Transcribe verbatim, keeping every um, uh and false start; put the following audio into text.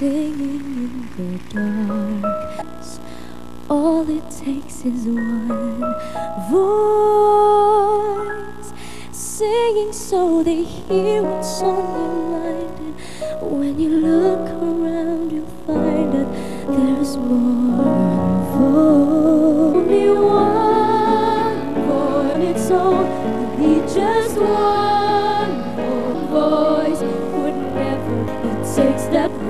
singing in the dark. All it takes is one voice singing so they hear what's on your mind. And when you look around, you'll find that there's more than voice. Only one voice, and it's only just one voice. Would never, it takes that